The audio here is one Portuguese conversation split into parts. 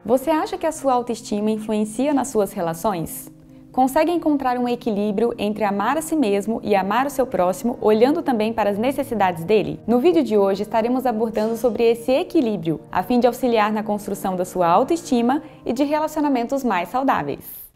Você acha que a sua autoestima influencia nas suas relações? Consegue encontrar um equilíbrio entre amar a si mesmo e amar o seu próximo, olhando também para as necessidades dele? No vídeo de hoje estaremos abordando sobre esse equilíbrio, a fim de auxiliar na construção da sua autoestima e de relacionamentos mais saudáveis.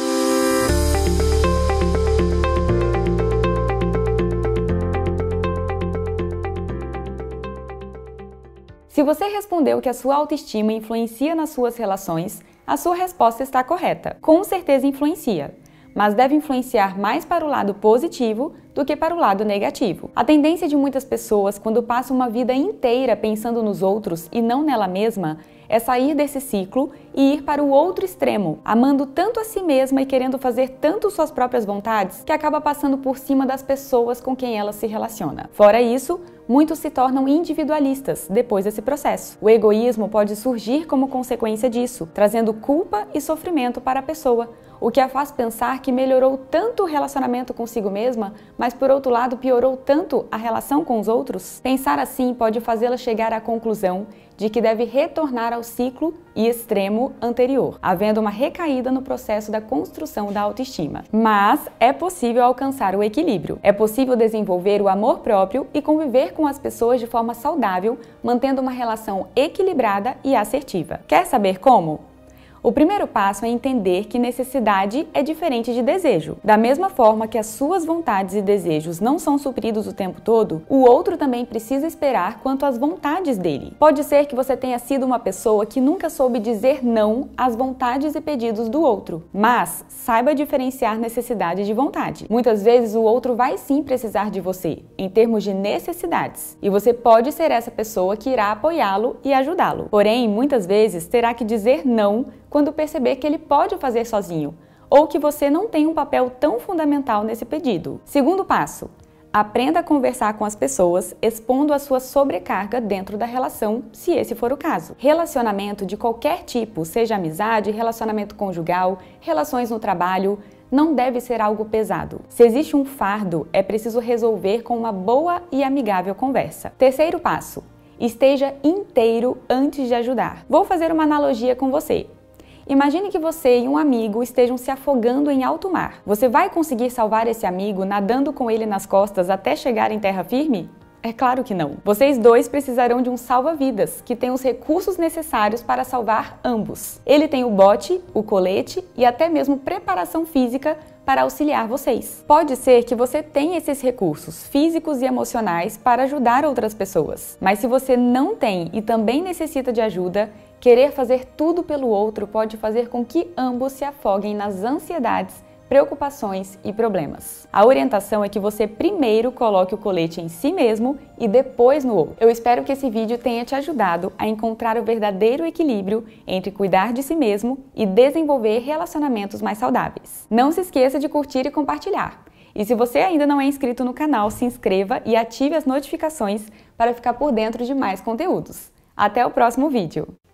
Se você respondeu que a sua autoestima influencia nas suas relações, a sua resposta está correta. Com certeza influencia, mas deve influenciar mais para o lado positivo do que para o lado negativo. A tendência de muitas pessoas, quando passam uma vida inteira pensando nos outros e não nela mesma, é sair desse ciclo e ir para o outro extremo, amando tanto a si mesma e querendo fazer tanto suas próprias vontades, que acaba passando por cima das pessoas com quem ela se relaciona. Fora isso, muitos se tornam individualistas depois desse processo. O egoísmo pode surgir como consequência disso, trazendo culpa e sofrimento para a pessoa, o que a faz pensar que melhorou tanto o relacionamento consigo mesma, mas por outro lado piorou tanto a relação com os outros. Pensar assim pode fazê-la chegar à conclusão de que deve retornar ao ciclo e extremo anterior, havendo uma recaída no processo da construção da autoestima. Mas é possível alcançar o equilíbrio. É possível desenvolver o amor próprio e conviver com as pessoas de forma saudável, mantendo uma relação equilibrada e assertiva. Quer saber como? O primeiro passo é entender que necessidade é diferente de desejo. Da mesma forma que as suas vontades e desejos não são supridos o tempo todo, o outro também precisa esperar quanto às vontades dele. Pode ser que você tenha sido uma pessoa que nunca soube dizer não às vontades e pedidos do outro, mas saiba diferenciar necessidade de vontade. Muitas vezes o outro vai sim precisar de você, em termos de necessidades, e você pode ser essa pessoa que irá apoiá-lo e ajudá-lo. Porém, muitas vezes terá que dizer não quando perceber que ele pode fazer sozinho, ou que você não tem um papel tão fundamental nesse pedido. Segundo passo, aprenda a conversar com as pessoas, expondo a sua sobrecarga dentro da relação, se esse for o caso. Relacionamento de qualquer tipo, seja amizade, relacionamento conjugal, relações no trabalho, não deve ser algo pesado. Se existe um fardo, é preciso resolver com uma boa e amigável conversa. Terceiro passo, esteja inteiro antes de ajudar. Vou fazer uma analogia com você. Imagine que você e um amigo estejam se afogando em alto mar. Você vai conseguir salvar esse amigo nadando com ele nas costas até chegar em terra firme? É claro que não. Vocês dois precisarão de um salva-vidas, que tem os recursos necessários para salvar ambos. Ele tem o bote, o colete e até mesmo preparação física para auxiliar vocês. Pode ser que você tenha esses recursos físicos e emocionais para ajudar outras pessoas, mas se você não tem e também necessita de ajuda, querer fazer tudo pelo outro pode fazer com que ambos se afoguem nas ansiedades, preocupações e problemas. A orientação é que você primeiro coloque o colete em si mesmo e depois no outro. Eu espero que esse vídeo tenha te ajudado a encontrar o verdadeiro equilíbrio entre cuidar de si mesmo e desenvolver relacionamentos mais saudáveis. Não se esqueça de curtir e compartilhar. E se você ainda não é inscrito no canal, se inscreva e ative as notificações para ficar por dentro de mais conteúdos. Até o próximo vídeo!